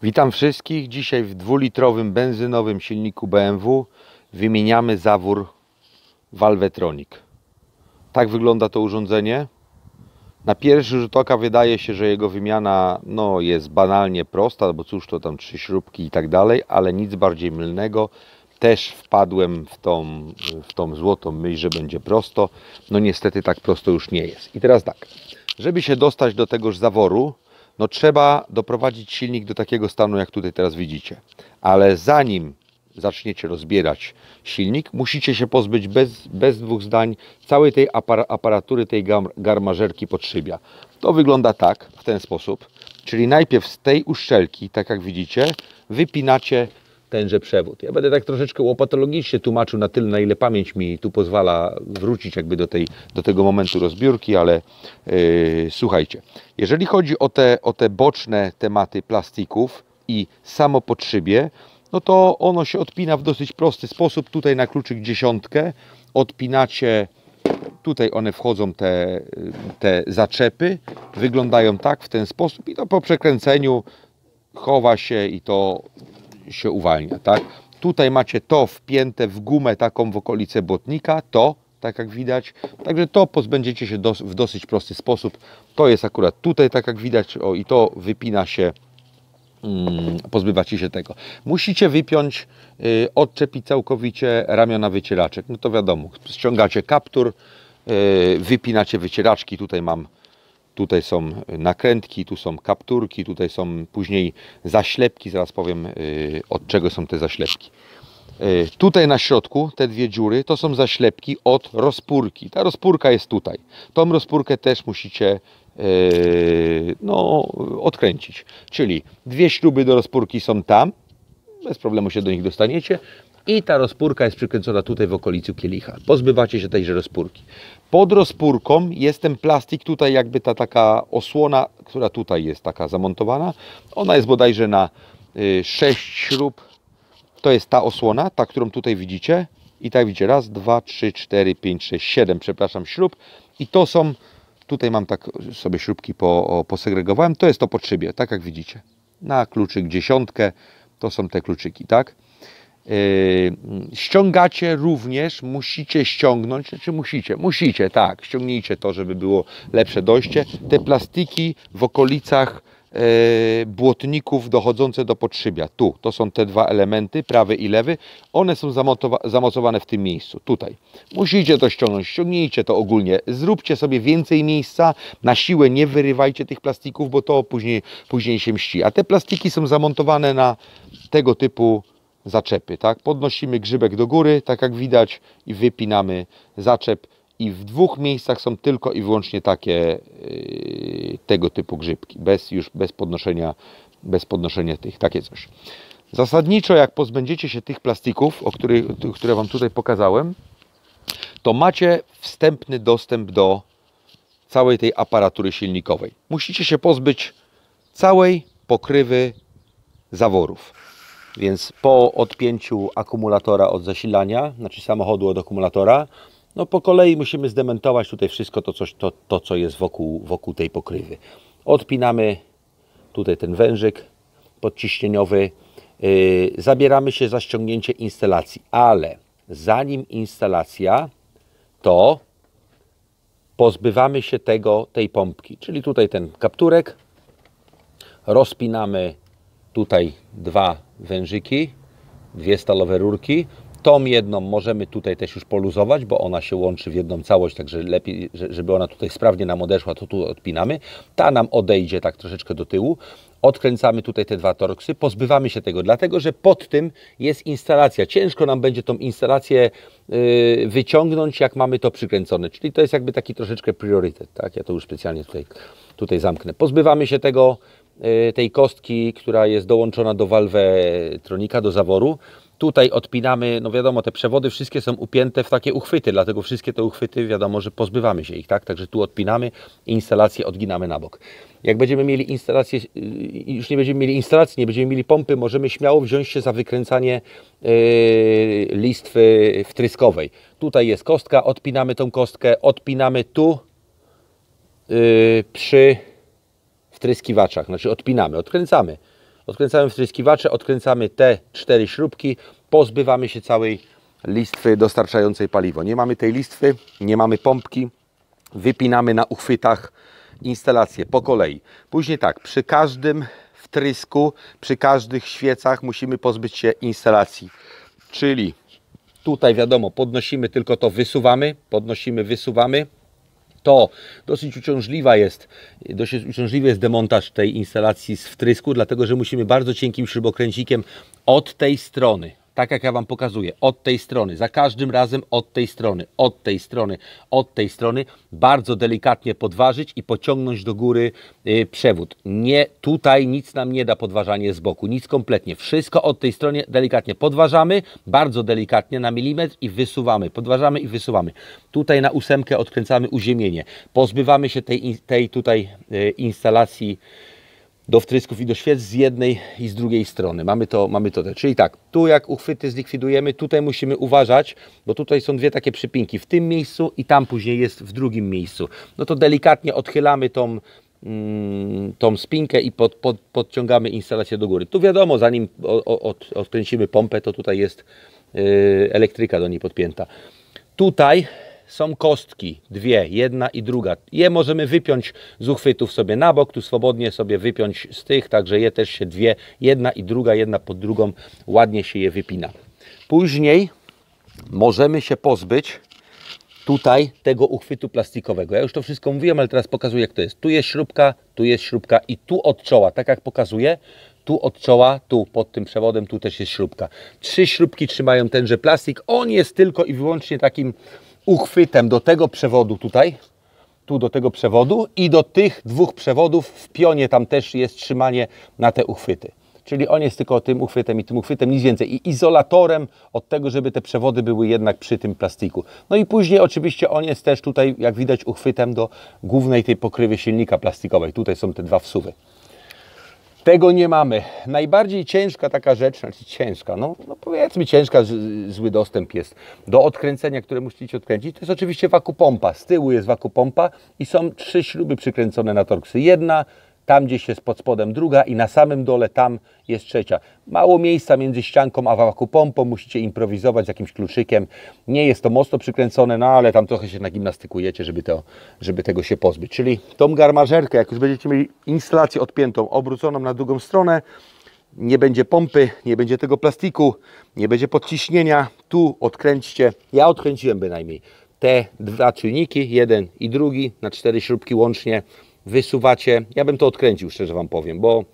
Witam wszystkich. Dzisiaj w 2-litrowym benzynowym silniku BMW wymieniamy zawór Valvetronic. Tak wygląda to urządzenie. Na pierwszy rzut oka wydaje się, że jego wymiana jest banalnie prosta, bo cóż to tam 3 śrubki i tak dalej, ale nic bardziej mylnego. Też wpadłem w tą złotą myśl, że będzie prosto. No niestety tak prosto już nie jest. I teraz tak, żeby się dostać do tegoż zaworu, trzeba doprowadzić silnik do takiego stanu, jak tutaj teraz widzicie. Ale zanim zaczniecie rozbierać silnik, musicie się pozbyć bez dwóch zdań całej tej aparatury, tej garmażerki podszybia. To wygląda tak, w ten sposób. Czyli najpierw z tej uszczelki, tak jak widzicie, wypinacie tenże przewód. Ja będę tak troszeczkę łopatologicznie tłumaczył na tyle, na ile pamięć mi tu pozwala wrócić jakby do tego momentu rozbiórki, ale słuchajcie, jeżeli chodzi o te boczne tematy plastików i samo podszybie, no to ono się odpina w dosyć prosty sposób. Tutaj na kluczyk 10 odpinacie, tutaj one wchodzą, te zaczepy, wyglądają tak, w ten sposób i to po przekręceniu chowa się i to się uwalnia, tak? Tutaj macie to wpięte w gumę taką w okolice błotnika, tak jak widać, także to pozbędziecie się w dosyć prosty sposób. To jest akurat tutaj, tak jak widać, i to wypina się, pozbywacie się tego. Musicie wypiąć, odczepić całkowicie ramiona wycieraczek. No to wiadomo, ściągacie kaptur, wypinacie wycieraczki, tutaj są nakrętki, tu są kapturki, tutaj są później zaślepki, zaraz powiem od czego są te zaślepki. Tutaj na środku te dwie dziury to są zaślepki od rozpórki. Ta rozpórka jest tutaj. Tą rozpórkę też musicie odkręcić. Czyli dwie śruby do rozpórki są tam, bez problemu się do nich dostaniecie. I ta rozpórka jest przykręcona tutaj w okolicy kielicha. Pozbywacie się tejże rozpórki. Pod rozpórką jest ten plastik, tutaj jakby ta taka osłona, która tutaj jest taka zamontowana. Ona jest bodajże na 6 śrub. To jest ta osłona, ta, którą tutaj widzicie. I tak widzicie, raz, 2, 3, 4, 5, 6, 7, przepraszam, śrub. I to są, tutaj mam tak sobie śrubki posegregowałem. To jest to podszybie, tak jak widzicie. Na kluczyk 10 to są te kluczyki, tak? Ściągacie również, musicie ściągnąć, musicie, tak, ściągnijcie to, żeby było lepsze dojście. Te plastiki w okolicach błotników dochodzące do podszybia. Tu, to są te dwa elementy, prawy i lewy. One są zamocowane w tym miejscu, tutaj. Musicie to ściągnąć, ściągnijcie to ogólnie. Zróbcie sobie więcej miejsca, na siłę nie wyrywajcie tych plastików, bo to później się mści. A te plastiki są zamontowane na tego typu zaczepy, tak? Podnosimy grzybek do góry, tak jak widać, i wypinamy zaczep. I w dwóch miejscach są tylko i wyłącznie takie tego typu grzybki, bez podnoszenia tych, takie coś. Zasadniczo, jak pozbędziecie się tych plastików, które Wam tutaj pokazałem, to macie wstępny dostęp do całej tej aparatury silnikowej. Musicie się pozbyć całej pokrywy zaworów. Więc po odpięciu akumulatora od zasilania, znaczy samochodu od akumulatora, po kolei musimy zdemontować tutaj wszystko to co jest wokół tej pokrywy. Odpinamy tutaj ten wężyk podciśnieniowy. Zabieramy się za ściągnięcie instalacji, ale zanim instalacja, to pozbywamy się tej pompki, czyli tutaj ten kapturek, rozpinamy tutaj dwa wężyki, dwie stalowe rurki. Tą jedną możemy tutaj też już poluzować, bo ona się łączy w jedną całość, także lepiej, żeby ona tutaj sprawnie nam odeszła, to tu odpinamy. Ta nam odejdzie tak troszeczkę do tyłu. Odkręcamy tutaj te dwa torksy, pozbywamy się tego, dlatego że pod tym jest instalacja. Ciężko nam będzie tą instalację wyciągnąć, jak mamy to przykręcone. Czyli to jest jakby taki troszeczkę priorytet. Tak? Ja to już specjalnie tutaj zamknę. Pozbywamy się tej kostki, która jest dołączona do Valvetronika, do zaworu. Tutaj odpinamy, wiadomo, te przewody wszystkie są upięte w takie uchwyty, dlatego wszystkie te uchwyty, wiadomo, że pozbywamy się ich, tak? Także tu odpinamy i instalację odginamy na bok. Jak będziemy mieli instalację, już nie będziemy mieli instalacji, nie będziemy mieli pompy, możemy śmiało wziąć się za wykręcanie listwy wtryskowej. Tutaj jest kostka, odpinamy tą kostkę, odpinamy tu przy wtryskiwaczach, znaczy odpinamy, odkręcamy. Odkręcamy wtryskiwacze, odkręcamy te 4 śrubki, pozbywamy się całej listwy dostarczającej paliwo. Nie mamy tej listwy, nie mamy pompki, wypinamy na uchwytach instalację po kolei. Później tak, przy każdym wtrysku, przy każdych świecach musimy pozbyć się instalacji. Czyli tutaj wiadomo, podnosimy, tylko to wysuwamy, podnosimy, wysuwamy. To dosyć uciążliwy jest demontaż tej instalacji z wtrysku, dlatego że musimy bardzo cienkim śrubokręcikiem od tej strony, tak jak ja Wam pokazuję, od tej strony, za każdym razem od tej strony, od tej strony, od tej strony, bardzo delikatnie podważyć i pociągnąć do góry przewód. Nie, tutaj nic nam nie da podważanie z boku, nic kompletnie. Wszystko od tej strony delikatnie podważamy, bardzo delikatnie na milimetr i wysuwamy. Podważamy i wysuwamy. Tutaj na 8 odkręcamy uziemienie. Pozbywamy się tej tutaj instalacji do wtrysków i do świec z jednej i z drugiej strony. Mamy to. Czyli tak, tu jak uchwyty zlikwidujemy, tutaj musimy uważać, bo tutaj są dwie takie przypinki, w tym miejscu i tam później jest w drugim miejscu. No to delikatnie odchylamy tą spinkę i podciągamy instalację do góry. Tu wiadomo, zanim odkręcimy pompę, to tutaj jest elektryka do niej podpięta. Tutaj są kostki, dwie, jedna i druga. Je możemy wypiąć z uchwytów sobie na bok, tu swobodnie sobie wypiąć z tych, także je też się dwie, jedna i druga, jedna pod drugą, ładnie się je wypina. Później możemy się pozbyć tutaj tego uchwytu plastikowego. Ja już to wszystko mówiłem, ale teraz pokazuję, jak to jest. Tu jest śrubka i tu od czoła, tak jak pokazuję, tu od czoła, tu pod tym przewodem, tu też jest śrubka. 3 śrubki trzymają tenże plastik. On jest tylko i wyłącznie takim uchwytem do tego przewodu tutaj, tu do tego przewodu i do tych 2 przewodów w pionie tam też jest trzymanie na te uchwyty. Czyli on jest tylko tym uchwytem i tym uchwytem, nic więcej. I izolatorem od tego, żeby te przewody były jednak przy tym plastiku. No i później oczywiście on jest też tutaj, jak widać, uchwytem do głównej tej pokrywy silnika plastikowej. Tutaj są te 2 wsuwy. Tego nie mamy. Najbardziej ciężka taka rzecz, znaczy ciężka, no powiedzmy ciężka, zły dostęp jest do odkręcenia, które musicie odkręcić. To jest oczywiście wakupompa. Z tyłu jest wakupompa i są 3 śruby przykręcone na torksy. Jedna, tam gdzieś jest pod spodem druga i na samym dole tam jest trzecia. Mało miejsca między ścianką a wakupompą, musicie improwizować z jakimś kluczykiem. Nie jest to mocno przykręcone, no ale tam trochę się nagimnastykujecie, żeby tego się pozbyć. Czyli tą garmażerkę, jak już będziecie mieli instalację odpiętą, obróconą na drugą stronę, nie będzie pompy, nie będzie tego plastiku, nie będzie podciśnienia. Tu odkręćcie, ja odkręciłem bynajmniej te 2 czujniki, jeden i drugi, na 4 śrubki łącznie. Wysuwacie, ja bym to odkręcił, szczerze Wam powiem, bo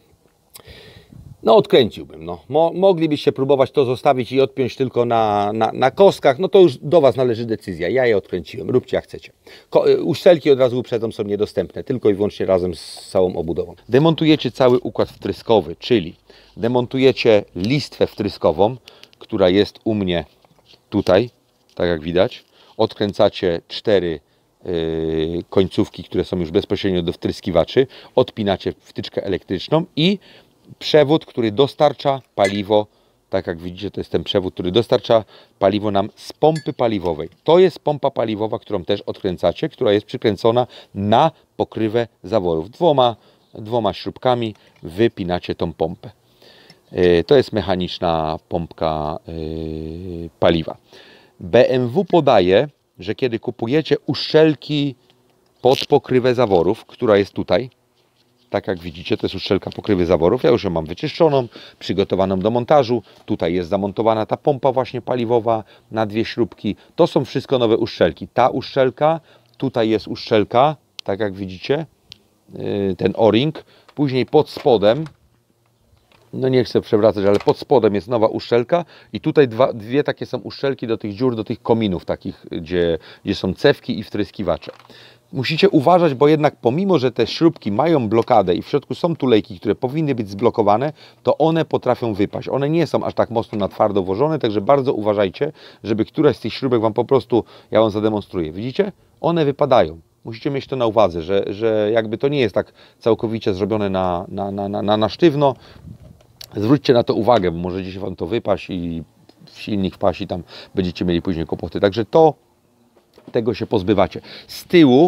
no odkręciłbym, no. Moglibyście próbować to zostawić i odpiąć tylko na kostkach, no to już do Was należy decyzja, ja je odkręciłem, róbcie jak chcecie. Uszczelki od razu uprzedzam, są niedostępne, tylko i wyłącznie razem z całą obudową. Demontujecie cały układ wtryskowy, czyli demontujecie listwę wtryskową, która jest u mnie tutaj, tak jak widać, odkręcacie 4 końcówki, które są już bezpośrednio do wtryskiwaczy, odpinacie wtyczkę elektryczną i przewód, który dostarcza paliwo, tak jak widzicie, to jest ten przewód, który dostarcza paliwo nam z pompy paliwowej. To jest pompa paliwowa, którą też odkręcacie, która jest przykręcona na pokrywę zaworów. Dwoma śrubkami wypinacie tą pompę. To jest mechaniczna pompka paliwa. BMW podaje, że kiedy kupujecie uszczelki pod pokrywę zaworów, która jest tutaj, tak jak widzicie, to jest uszczelka pokrywy zaworów, ja już ją mam wyczyszczoną, przygotowaną do montażu, tutaj jest zamontowana ta pompa właśnie paliwowa na 2 śrubki, to są wszystko nowe uszczelki. Ta uszczelka, tutaj jest uszczelka, tak jak widzicie, ten o-ring, później pod spodem, no nie chcę przewracać, ale pod spodem jest nowa uszczelka i tutaj dwie takie są uszczelki do tych dziur, do tych kominów takich, gdzie są cewki i wtryskiwacze. Musicie uważać, bo jednak pomimo, że te śrubki mają blokadę i w środku są tulejki, które powinny być zblokowane, to one potrafią wypaść. One nie są aż tak mocno na twardo włożone, także bardzo uważajcie, żeby któraś z tych śrubek Wam po prostu, ja Wam zademonstruję. Widzicie? One wypadają. Musicie mieć to na uwadze, że jakby to nie jest tak całkowicie zrobione na sztywno. Zwróćcie na to uwagę, bo może gdzieś Wam to wypaść i w silnik wpaść i tam będziecie mieli później kłopoty. Także tego się pozbywacie. Z tyłu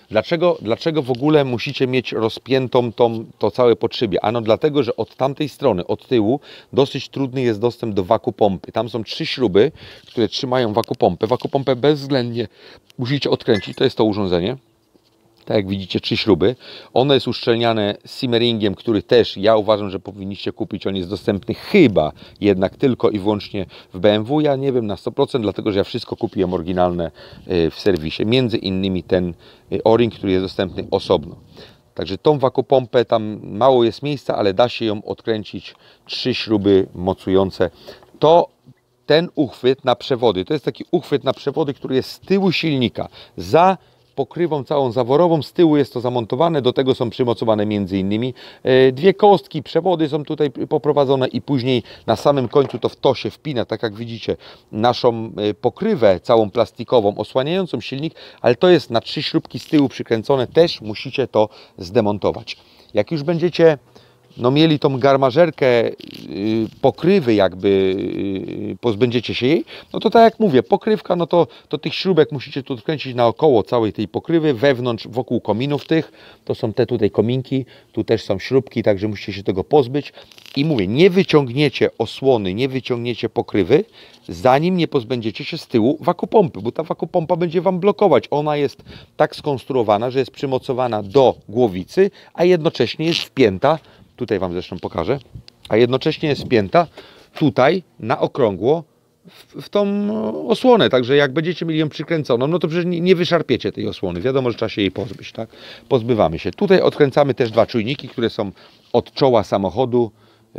Dlaczego w ogóle musicie mieć rozpiętą to całe podszybie? Ano dlatego, że od tamtej strony, od tyłu, dosyć trudny jest dostęp do wakupompy. Tam są 3 śruby, które trzymają wakupompę. Wakupompę bezwzględnie musicie odkręcić. To jest to urządzenie. Tak jak widzicie, 3 śruby. Ono jest uszczelniane simmeringiem, który też ja uważam, że powinniście kupić. On jest dostępny chyba jednak tylko i wyłącznie w BMW. Ja nie wiem na 100%, dlatego że ja wszystko kupiłem oryginalne w serwisie. Między innymi ten O-ring, który jest dostępny osobno. Także tą wakupompę tam mało jest miejsca, ale da się ją odkręcić. 3 śruby mocujące. Ten uchwyt na przewody, to jest taki uchwyt na przewody, który jest z tyłu silnika. Za pokrywą całą zaworową, z tyłu jest to zamontowane, do tego są przymocowane między innymi 2 kostki, przewody są tutaj poprowadzone i później na samym końcu to w to się wpina, tak jak widzicie, naszą pokrywę całą plastikową, osłaniającą silnik, ale to jest na 3 śrubki z tyłu przykręcone, też musicie to zdemontować. Jak już będziecie mieli tą garmażerkę pokrywy, jakby pozbędziecie się jej, no to tak jak mówię, pokrywka, no to tych śrubek musicie tu odkręcić naokoło całej tej pokrywy, wewnątrz, wokół kominów tych, to są te tutaj kominki, tu też są śrubki, także musicie się tego pozbyć i mówię, nie wyciągniecie osłony, nie wyciągniecie pokrywy, zanim nie pozbędziecie się z tyłu wakupompy, bo ta wakupompa będzie Wam blokować. Ona jest tak skonstruowana, że jest przymocowana do głowicy, a jednocześnie jest wpięta, tutaj Wam zresztą pokażę, a jednocześnie jest wpięta tutaj na okrągło w tą osłonę, także jak będziecie mieli ją przykręconą, no to przecież nie wyszarpiecie tej osłony, wiadomo, że trzeba się jej pozbyć, tak? Pozbywamy się. Tutaj odkręcamy też 2 czujniki, które są od czoła samochodu,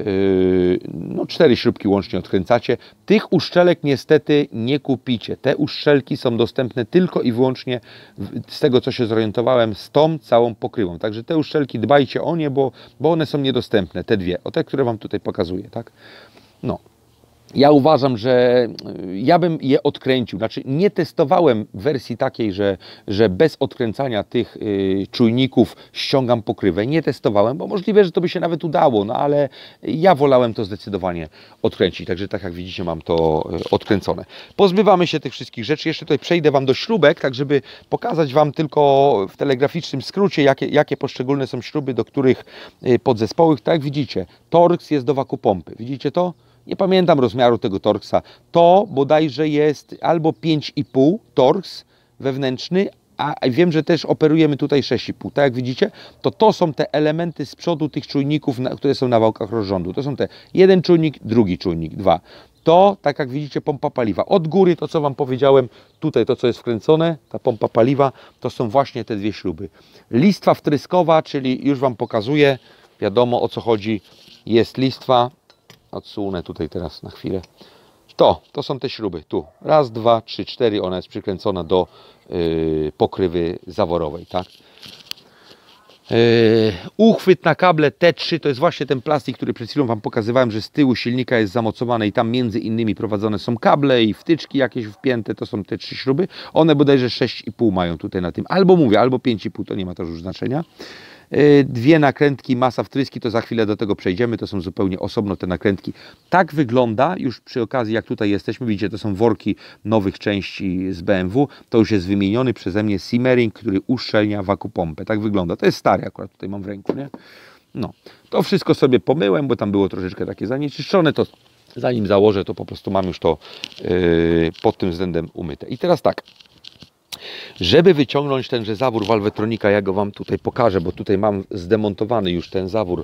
4 śrubki łącznie odkręcacie. Tych uszczelek niestety nie kupicie. Te uszczelki są dostępne tylko i wyłącznie, z tego co się zorientowałem, z tą całą pokrywą. Także te uszczelki dbajcie o nie, bo one są niedostępne, te 2, o te, które Wam tutaj pokazuję, tak? No. Ja uważam, że ja bym je odkręcił. Znaczy nie testowałem wersji takiej, że bez odkręcania tych czujników ściągam pokrywę. Nie testowałem, bo możliwe, że to by się nawet udało, no ale ja wolałem to zdecydowanie odkręcić. Także tak jak widzicie, mam to odkręcone. Pozbywamy się tych wszystkich rzeczy. Jeszcze tutaj przejdę Wam do śrubek, tak żeby pokazać Wam tylko w telegraficznym skrócie, jakie poszczególne są śruby, do których podzespołów. Tak jak widzicie, torks jest do wakupompy. Widzicie to? Nie pamiętam rozmiaru tego torksa. To bodajże jest albo 5,5 torks wewnętrzny, a wiem, że też operujemy tutaj 6,5. Tak jak widzicie, to są te elementy z przodu tych czujników, które są na wałkach rozrządu. To są te jeden czujnik, drugi czujnik, 2. To, tak jak widzicie, pompa paliwa. Od góry, to co Wam powiedziałem, tutaj to co jest wkręcone, ta pompa paliwa, to są właśnie te 2 śruby. Listwa wtryskowa, czyli już Wam pokazuję, wiadomo o co chodzi, jest listwa. Odsunę tutaj teraz na chwilę. To są te śruby. Tu. 1, 2, 3, 4. Ona jest przykręcona do pokrywy zaworowej. Tak? Uchwyt na kable T3 to jest właśnie ten plastik, który przed chwilą Wam pokazywałem, że z tyłu silnika jest zamocowany i tam między innymi prowadzone są kable i wtyczki jakieś wpięte. To są te 3 śruby. One bodajże 6,5 mają tutaj na tym. Albo mówię, albo 5,5. To nie ma też już znaczenia. 2 nakrętki, masa wtryski, to za chwilę do tego przejdziemy, to są zupełnie osobno te nakrętki. Tak wygląda, już przy okazji jak tutaj jesteśmy, widzicie, to są worki nowych części z BMW, to już jest wymieniony przeze mnie simmering, który uszczelnia wakupompę. Tak wygląda, to jest stary akurat, tutaj mam w ręku, nie? No, to wszystko sobie pomyłem, bo tam było troszeczkę takie zanieczyszczone, to zanim założę, to po prostu mam już to pod tym względem umyte. I teraz tak. Żeby wyciągnąć tenże zawór Valvetronika, ja go Wam tutaj pokażę, bo tutaj mam zdemontowany już ten zawór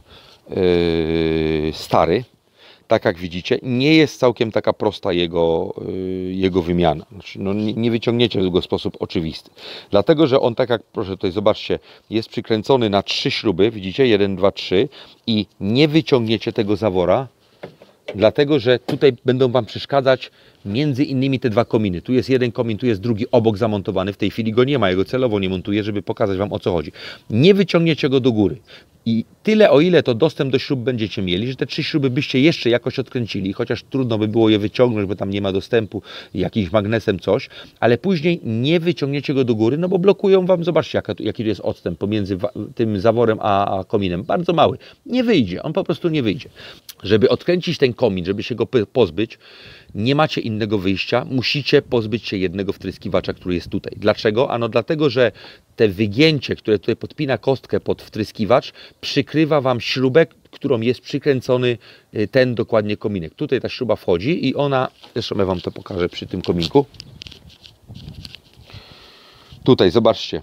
stary. Tak jak widzicie, nie jest całkiem taka prosta jego wymiana. Znaczy, no, nie wyciągniecie tego w sposób oczywisty. Dlatego, że on tak jak, proszę tutaj zobaczcie, jest przykręcony na 3 śruby, widzicie, 1, 2, 3 i nie wyciągniecie tego zawora, dlatego, że tutaj będą Wam przeszkadzać między innymi te 2 kominy. Tu jest jeden komin, tu jest drugi obok zamontowany. W tej chwili go nie ma, ja go celowo nie montuję, żeby pokazać Wam o co chodzi. Nie wyciągniecie go do góry. I tyle o ile to dostęp do śrub będziecie mieli, że te 3 śruby byście jeszcze jakoś odkręcili, chociaż trudno by było je wyciągnąć, bo tam nie ma dostępu, jakimś magnesem coś, ale później nie wyciągniecie go do góry, no bo blokują Wam, zobaczcie jaki tu jest odstęp pomiędzy tym zaworem a kominem. Bardzo mały. Nie wyjdzie, on po prostu nie wyjdzie. Żeby odkręcić ten komin, żeby się go pozbyć, nie macie innego wyjścia, musicie pozbyć się jednego wtryskiwacza, który jest tutaj. Dlaczego? Ano dlatego, że te wygięcie, które tutaj podpina kostkę pod wtryskiwacz, przykrywa Wam śrubę, którą jest przykręcony ten dokładnie kominek. Tutaj ta śruba wchodzi i ona, zresztą ja Wam to pokażę przy tym kominku. Tutaj, zobaczcie.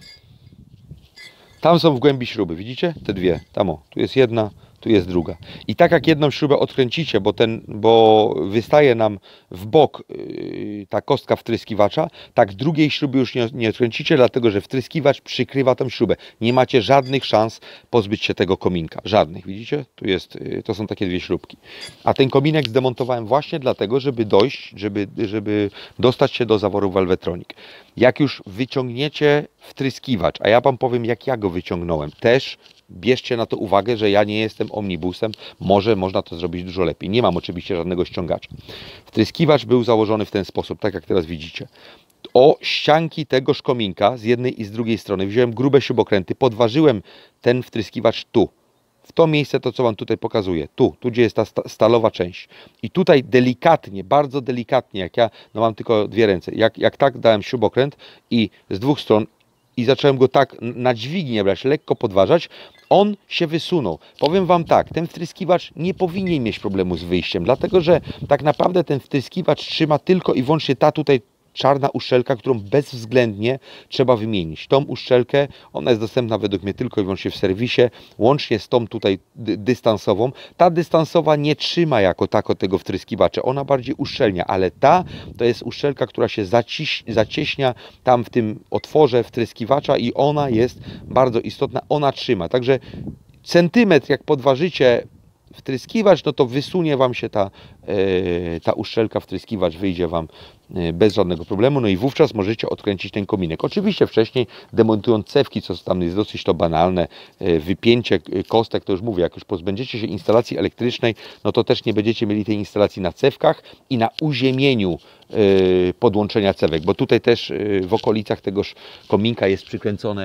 Tam są w głębi śruby, widzicie? Te dwie, tam o, tu jest jedna, tu jest druga. I tak jak jedną śrubę odkręcicie, bo wystaje nam w bok ta kostka wtryskiwacza, tak drugiej śruby już nie odkręcicie, dlatego że wtryskiwacz przykrywa tą śrubę. Nie macie żadnych szans pozbyć się tego kominka. Żadnych, widzicie? To są takie dwie śrubki. A ten kominek zdemontowałem właśnie dlatego, żeby dojść, żeby dostać się do zaworu Valvetronic. Jak już wyciągniecie wtryskiwacz, a ja Wam powiem, jak ja go wyciągnąłem, też bierzcie na to uwagę, że ja nie jestem omnibusem, może można to zrobić dużo lepiej. Nie mam oczywiście żadnego ściągacza. Wtryskiwacz był założony w ten sposób, tak jak teraz widzicie. O ścianki tegoż kominka z jednej i z drugiej strony wziąłem grube śrubokręty, podważyłem ten wtryskiwacz tu. W to miejsce, to co Wam tutaj pokazuję, tu gdzie jest ta stalowa część. I tutaj delikatnie, bardzo delikatnie, jak ja, no mam tylko dwie ręce, jak tak dałem śrubokręt i z dwóch stron i zacząłem go tak na dźwignię brać, lekko podważać, on się wysunął. Powiem Wam tak, ten wtryskiwacz nie powinien mieć problemu z wyjściem, dlatego że tak naprawdę ten wtryskiwacz trzyma tylko i wyłącznie ta tutaj czarna uszczelka, którą bezwzględnie trzeba wymienić. Tą uszczelkę, ona jest dostępna według mnie tylko i wyłącznie w serwisie, łącznie z tą tutaj dystansową. Ta dystansowa nie trzyma jako tako tego wtryskiwacza, ona bardziej uszczelnia, ale ta to jest uszczelka, która się zacieśnia tam w tym otworze wtryskiwacza i ona jest bardzo istotna, ona trzyma. Także centymetr jak podważycie wtryskiwacz, no to wysunie Wam się ta uszczelka, wtryskiwacz wyjdzie Wam bez żadnego problemu, no i wówczas możecie odkręcić ten kominek. Oczywiście wcześniej demontując cewki, co tam jest dosyć to banalne, wypięcie kostek, to już mówię, jak już pozbędziecie się instalacji elektrycznej, no to też nie będziecie mieli tej instalacji na cewkach i na uziemieniu podłączenia cewek, bo tutaj też w okolicach tegoż kominka jest przykręcone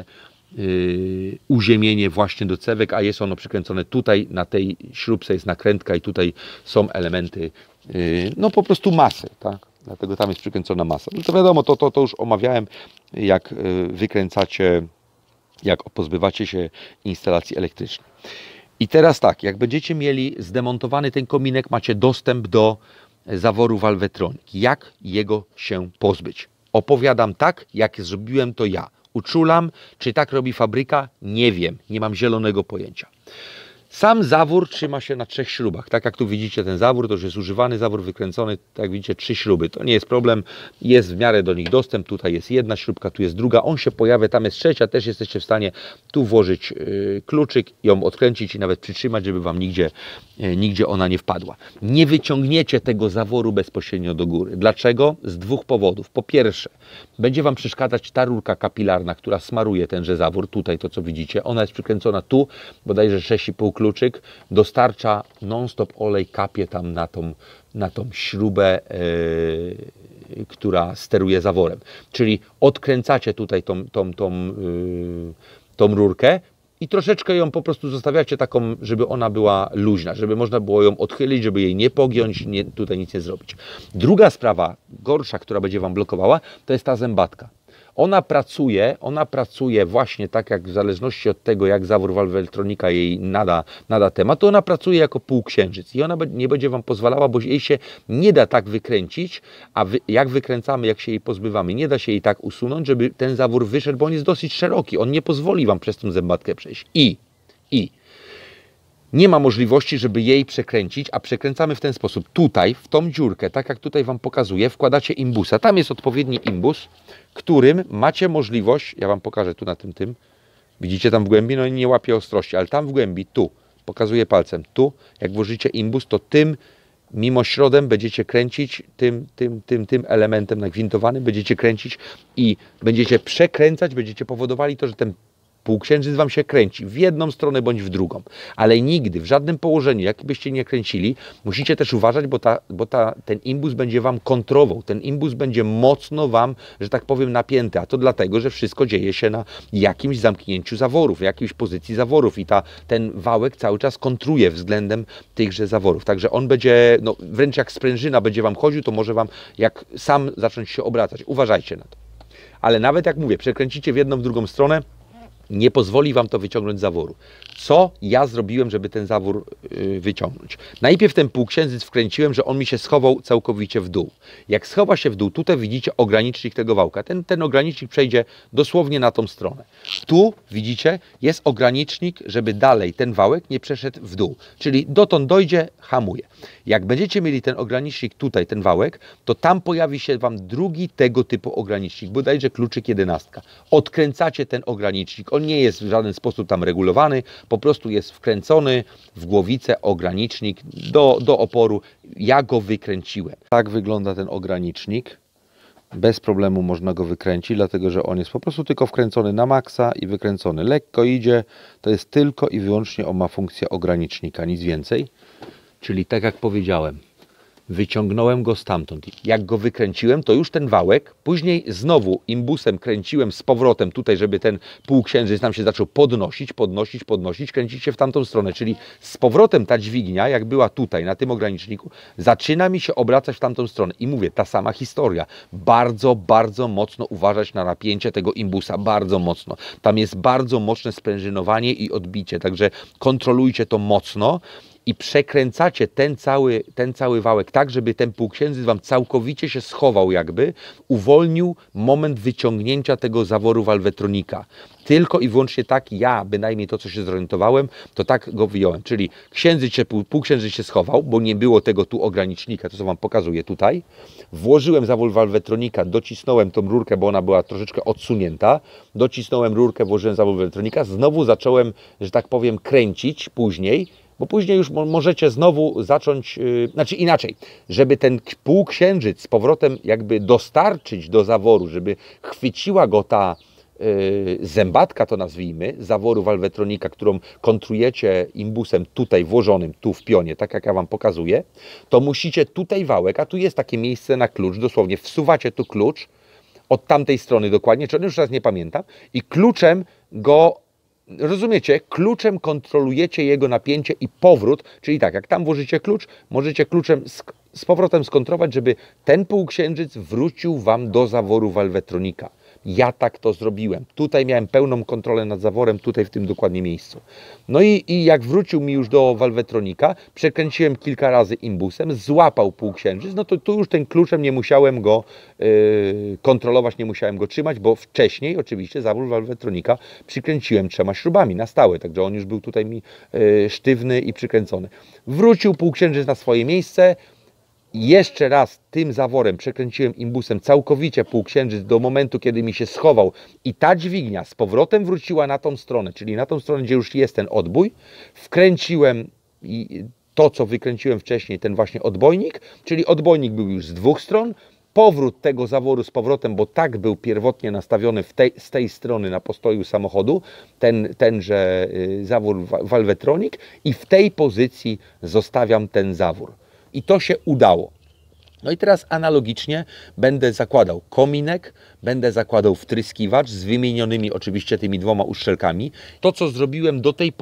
uziemienie właśnie do cewek, a jest ono przykręcone tutaj, na tej śrubce jest nakrętka i tutaj są elementy, no po prostu masy, tak? Dlatego tam jest przykręcona masa. No to wiadomo, to już omawiałem, jak wykręcacie, jak pozbywacie się instalacji elektrycznej. I teraz tak, jak będziecie mieli zdemontowany ten kominek, macie dostęp do zaworu Valvetronic. Jak jego się pozbyć? Opowiadam tak, jak zrobiłem to ja. Uczulam, czy tak robi fabryka? Nie wiem, nie mam zielonego pojęcia. Sam zawór trzyma się na 3 śrubach. Tak jak tu widzicie, ten zawór to już jest używany zawór wykręcony, tak jak widzicie 3 śruby. To nie jest problem, jest w miarę do nich dostęp. Tutaj jest jedna śrubka, tu jest druga. On się pojawia, tam jest trzecia, też jesteście w stanie tu włożyć kluczyk, ją odkręcić i nawet przytrzymać, żeby Wam nigdzie ona nie wpadła. Nie wyciągniecie tego zaworu bezpośrednio do góry. Dlaczego? Z 2 powodów. Po pierwsze, będzie Wam przeszkadzać ta rurka kapilarna, która smaruje tenże zawór. Tutaj to co widzicie, ona jest przykręcona tu, bodajże 6,5 kluczyk, dostarcza non-stop olej, kapie tam na tą śrubę, która steruje zaworem. Czyli odkręcacie tutaj tą rurkę i troszeczkę ją po prostu zostawiacie taką, żeby ona była luźna, żeby można było ją odchylić, żeby jej nie pogiąć, tutaj nic nie zrobić. Druga sprawa, gorsza, która będzie Wam blokowała, to jest ta zębatka. Ona pracuje właśnie tak, jak w zależności od tego, jak zawór Valvetronica jej nada temat, to ona pracuje jako półksiężyc i ona nie będzie Wam pozwalała, bo jej się nie da tak wykręcić, a jak wykręcamy, jak się jej pozbywamy, nie da się jej tak usunąć, żeby ten zawór wyszedł, bo on jest dosyć szeroki, on nie pozwoli Wam przez tą zębatkę przejść. I nie ma możliwości, żeby jej przekręcić, a przekręcamy w ten sposób. Tutaj, w tą dziurkę, tak jak tutaj Wam pokazuję, wkładacie imbusa. Tam jest odpowiedni imbus, którym macie możliwość, ja Wam pokażę tu na tym, widzicie tam w głębi, no i nie łapie ostrości, ale tam w głębi, tu, pokazuję palcem, tu, jak włożycie imbus, to tym mimośrodem będziecie kręcić, tym elementem nagwintowanym będziecie kręcić i będziecie przekręcać, będziecie powodowali to, że ten półksiężyc Wam się kręci w jedną stronę bądź w drugą, ale nigdy, w żadnym położeniu, jakbyście nie kręcili, musicie też uważać, bo ten imbus będzie Wam kontrował, ten imbus będzie mocno Wam, że tak powiem, napięty, a to dlatego, że wszystko dzieje się na jakimś zamknięciu zaworów, w jakiejś pozycji zaworów i ten wałek cały czas kontruje względem tychże zaworów, także on będzie, no, wręcz jak sprężyna będzie Wam chodził, to może Wam jak sam zacząć się obracać, uważajcie na to. Ale nawet jak mówię, przekręcicie w jedną, w drugą stronę, Nie pozwoli Wam to wyciągnąć zaworu. Co ja zrobiłem, żeby ten zawór wyciągnąć? Najpierw ten półksiężyc wkręciłem, że on mi się schował całkowicie w dół. Jak schowa się w dół, tutaj widzicie ogranicznik tego wałka. Ten ogranicznik przejdzie dosłownie na tą stronę. Tu, widzicie, jest ogranicznik, żeby dalej ten wałek nie przeszedł w dół. Czyli dotąd dojdzie, hamuje. Jak będziecie mieli ten ogranicznik tutaj, ten wałek, to tam pojawi się Wam drugi tego typu ogranicznik, bodajże kluczyk 11. Odkręcacie ten ogranicznik. On nie jest w żaden sposób tam regulowany, po prostu jest wkręcony w głowicę ogranicznik do oporu. Ja go wykręciłem. Tak wygląda ten ogranicznik. Bez problemu można go wykręcić, dlatego że on jest po prostu tylko wkręcony na maksa i wykręcony. Lekko idzie, to jest tylko i wyłącznie on ma funkcję ogranicznika, nic więcej. Czyli tak jak powiedziałem, wyciągnąłem go stamtąd. Jak go wykręciłem, to już ten wałek, później znowu imbusem kręciłem z powrotem tutaj, żeby ten półksiężyc nam się zaczął podnosić, kręcić się w tamtą stronę. Czyli z powrotem ta dźwignia, jak była tutaj, na tym ograniczniku, zaczyna mi się obracać w tamtą stronę. I mówię, ta sama historia. Bardzo, bardzo mocno uważać na napięcie tego imbusa. Bardzo mocno. Tam jest bardzo mocne sprężynowanie i odbicie. Także kontrolujcie to mocno. I przekręcacie ten cały wałek tak, żeby ten półksiężyc Wam całkowicie się schował jakby, uwolnił moment wyciągnięcia tego zaworu walwetronika. Tylko i wyłącznie tak, ja bynajmniej to, co się zorientowałem, to tak go wyjąłem. Czyli półksiężyc się schował, bo nie było tego tu ogranicznika, to co Wam pokazuję tutaj. Włożyłem zawór walwetronika, docisnąłem tą rurkę, bo ona była troszeczkę odsunięta. Docisnąłem rurkę, włożyłem zawór walwetronika. Znowu zacząłem, że tak powiem, kręcić później, bo później już możecie znowu zacząć, znaczy inaczej, żeby ten półksiężyc z powrotem jakby dostarczyć do zaworu, żeby chwyciła go ta zębatka, to nazwijmy, zaworu walwetronika, którą kontrujecie imbusem tutaj włożonym, tu w pionie, tak jak ja Wam pokazuję, to musicie tutaj wałek, a tu jest takie miejsce na klucz, dosłownie wsuwacie tu klucz od tamtej strony dokładnie, czy już raz nie pamiętam, i kluczem go, rozumiecie, kluczem kontrolujecie jego napięcie i powrót, czyli tak, jak tam włożycie klucz, możecie kluczem z powrotem skontrolować, żeby ten półksiężyc wrócił Wam do zaworu walwetronika. Ja tak to zrobiłem. Tutaj miałem pełną kontrolę nad zaworem, tutaj w tym dokładnie miejscu. No i jak wrócił mi już do walwetronika, przekręciłem kilka razy imbusem, złapał półksiężyc, no to tu już tym kluczem nie musiałem go kontrolować, nie musiałem go trzymać, bo wcześniej oczywiście zawór walwetronika przykręciłem 3 śrubami na stałe, także on już był tutaj mi sztywny i przykręcony. Wrócił półksiężyc na swoje miejsce. Jeszcze raz tym zaworem przekręciłem imbusem całkowicie półksiężyc do momentu, kiedy mi się schował i ta dźwignia z powrotem wróciła na tą stronę, czyli na tą stronę, gdzie już jest ten odbój. Wkręciłem to, co wykręciłem wcześniej, ten właśnie odbojnik, czyli odbojnik był już z 2 stron. Powrót tego zaworu z powrotem, bo tak był pierwotnie nastawiony z tej strony na postoju samochodu, tenże zawór walwetronik, i w tej pozycji zostawiam ten zawór. I to się udało. No i teraz analogicznie będę zakładał kominek, będę zakładał wtryskiwacz z wymienionymi oczywiście tymi 2 uszczelkami. To, co zrobiłem do tej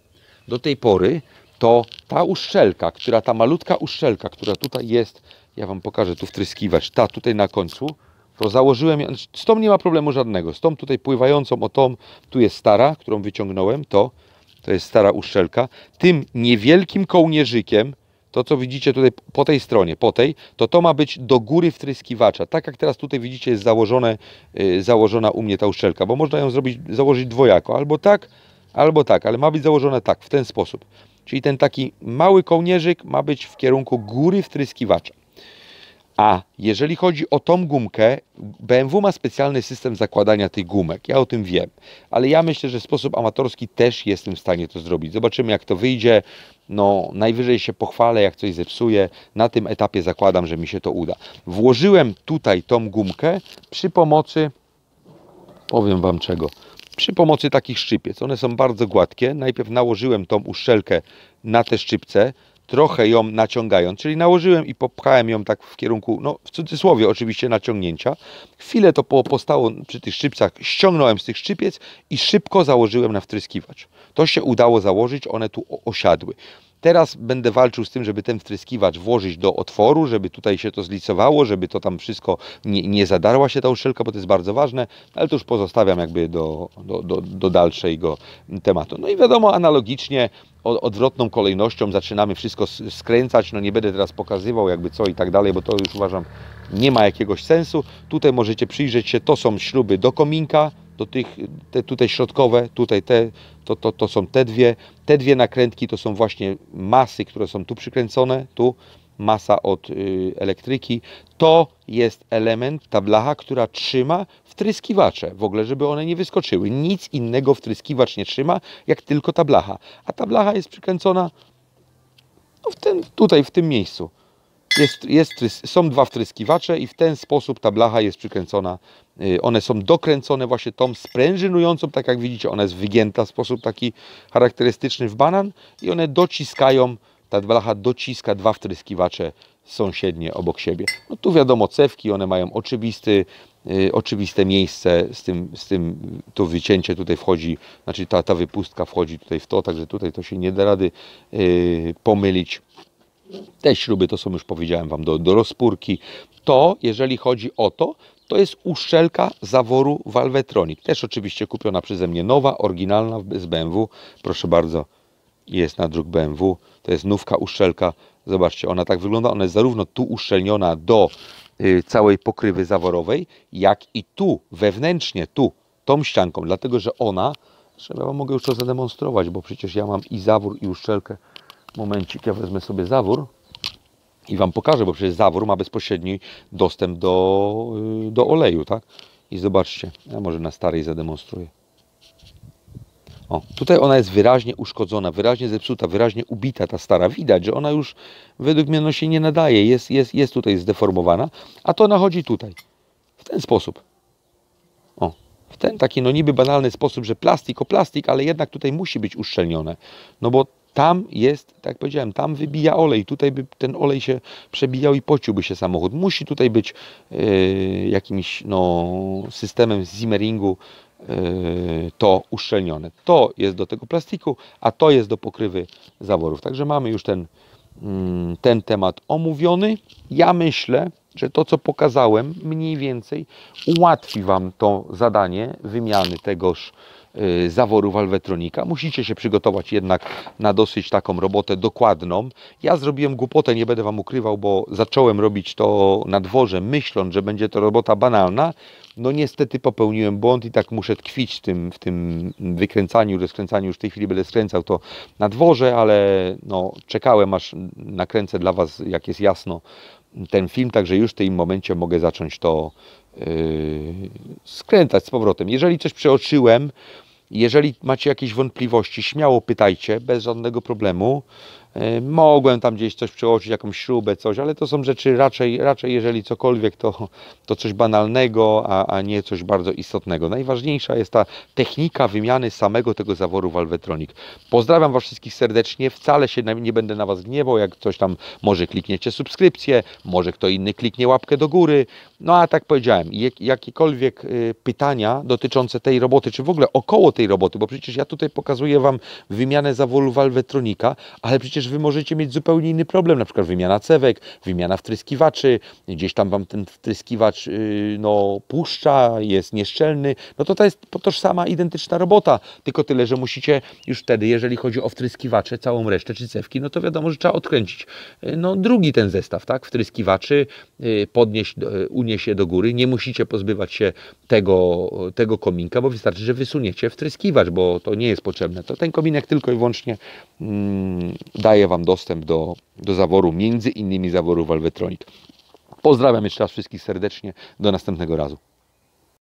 pory, to ta uszczelka, ta malutka uszczelka, która tutaj jest, ja Wam pokażę tu wtryskiwacz, ta tutaj na końcu, to założyłem, z tą nie ma problemu żadnego, z tą tutaj pływającą, o tą, tu jest stara, którą wyciągnąłem, to jest stara uszczelka. Tym niewielkim kołnierzykiem, to co widzicie tutaj po tej stronie, to ma być do góry wtryskiwacza. Tak jak teraz tutaj widzicie jest założona u mnie ta uszczelka, bo można ją założyć dwojako, albo tak, ale ma być założona tak, w ten sposób. Czyli ten taki mały kołnierzyk ma być w kierunku góry wtryskiwacza. A jeżeli chodzi o tą gumkę, BMW ma specjalny system zakładania tych gumek. Ja o tym wiem. Ale ja myślę, że w sposób amatorski też jestem w stanie to zrobić. Zobaczymy, jak to wyjdzie. No, najwyżej się pochwalę, jak coś zepsuję. Na tym etapie zakładam, że mi się to uda. Włożyłem tutaj tą gumkę przy pomocy, powiem Wam czego, przy pomocy takich szczypiec. One są bardzo gładkie. Najpierw nałożyłem tą uszczelkę na te szczypce, trochę ją naciągając, czyli nałożyłem i popchałem ją tak w kierunku, no w cudzysłowie oczywiście, naciągnięcia. Chwilę to postało przy tych szczypcach, ściągnąłem z tych szczypiec i szybko założyłem na wtryskiwacz. To się udało założyć, one tu osiadły. Teraz będę walczył z tym, żeby ten wtryskiwacz włożyć do otworu, żeby tutaj się to zlicowało, żeby to tam wszystko nie zadarła się ta uszczelka, bo to jest bardzo ważne, ale to już pozostawiam jakby do dalszego tematu. No i wiadomo, analogicznie, odwrotną kolejnością zaczynamy wszystko skręcać. No nie będę teraz pokazywał jakby co i tak dalej, bo to już uważam nie ma jakiegoś sensu. Tutaj możecie przyjrzeć się, to są śruby do kominka, do tych, te tutaj środkowe, tutaj to są te dwie. Te dwie nakrętki to są właśnie masy, które są tu przykręcone, tu masa od elektryki. To jest element, ta blacha, która trzyma wtryskiwacze, w ogóle, żeby one nie wyskoczyły. Nic innego wtryskiwacz nie trzyma, jak tylko ta blacha. A ta blacha jest przykręcona no tutaj, w tym miejscu. Są dwa wtryskiwacze i w ten sposób ta blacha jest przykręcona. One są dokręcone właśnie tą sprężynującą, tak jak widzicie, ona jest wygięta w sposób taki charakterystyczny w banan i one dociskają, ta blacha dociska dwa wtryskiwacze sąsiednie obok siebie. No tu wiadomo, cewki, one mają oczywiste miejsce, z tym to wycięcie tutaj wchodzi, znaczy ta wypustka wchodzi tutaj w to, także tutaj to się nie da rady pomylić. Te śruby to są, już powiedziałem Wam, do rozpórki. To, jeżeli chodzi o to, to jest uszczelka zaworu Valvetronic. Też oczywiście kupiona przeze mnie nowa, oryginalna z BMW. Proszę bardzo, jest na druk BMW. To jest nówka uszczelka. Zobaczcie, ona tak wygląda. Ona jest zarówno tu uszczelniona do całej pokrywy zaworowej, jak i tu, wewnętrznie, tu, tą ścianką. Dlatego, że ona, ja Wam mogę już to zademonstrować, bo przecież ja mam i zawór, i uszczelkę. Momencik, ja wezmę sobie zawór i Wam pokażę, bo przecież zawór ma bezpośredni dostęp do oleju, tak? I zobaczcie, ja może na starej zademonstruję. O, tutaj ona jest wyraźnie uszkodzona, wyraźnie zepsuta, wyraźnie ubita, ta stara. Widać, że ona już według mnie no, się nie nadaje, jest tutaj zdeformowana, a to nachodzi tutaj, w ten sposób. O, w ten taki no niby banalny sposób, że plastik o plastik, ale jednak tutaj musi być uszczelnione, no bo tam jest, tak jak powiedziałem, tam wybija olej, tutaj by ten olej się przebijał i pociłby się samochód. Musi tutaj być jakimś no, systemem zimmeringu to uszczelnione. To jest do tego plastiku, a to jest do pokrywy zaworów. Także mamy już ten temat omówiony. Ja myślę, że to, co pokazałem, mniej więcej ułatwi Wam to zadanie wymiany tegoż zaworu Valvetronica. Musicie się przygotować jednak na dosyć taką robotę dokładną. Ja zrobitym głupotę, nie będę Wam ukrywał, bo zacząłem robić to na dworze, myśląc, że będzie to robota banalna. No niestety popełniłem błąd i tak muszę tkwić w tym wykręcaniu, rozkręcaniu. Już w tej chwili będę skręcał to na dworze, ale no, czekałem, aż nakręcę dla Was, jak jest jasno, ten film, także już w tym momencie mogę zacząć to skręcać z powrotem. Jeżeli coś przeoczyłem, jeżeli macie jakieś wątpliwości, śmiało pytajcie, bez żadnego problemu. Mogłem tam gdzieś coś przeoczyć, jakąś śrubę, coś, ale to są rzeczy raczej jeżeli cokolwiek, to coś banalnego, a nie coś bardzo istotnego. Najważniejsza jest ta technika wymiany samego tego zaworu Valvetronic. Pozdrawiam Was wszystkich serdecznie, wcale się nie będę na Was gniewał, jak coś tam może klikniecie subskrypcję, może kto inny kliknie łapkę do góry. No a tak powiedziałem, jakiekolwiek pytania dotyczące tej roboty, czy w ogóle około tej roboty, bo przecież ja tutaj pokazuję Wam wymianę zaworu Valvetronica, ale przecież Wy możecie mieć zupełnie inny problem, na przykład wymiana cewek, wymiana wtryskiwaczy, gdzieś tam Wam ten wtryskiwacz no, puszcza, jest nieszczelny, no to jest tożsama, identyczna robota, tylko tyle, że musicie już wtedy, jeżeli chodzi o wtryskiwacze, całą resztę czy cewki, no to wiadomo, że trzeba odkręcić no, drugi ten zestaw, tak, wtryskiwaczy, unieść je do góry, nie musicie pozbywać się tego kominka, bo wystarczy, że wysuniecie wtryskiwacz, bo to nie jest potrzebne, to ten kominek tylko i wyłącznie daje Wam dostęp do zaworu, między innymi zaworu Valvetronic. Pozdrawiam jeszcze raz wszystkich serdecznie, do następnego razu.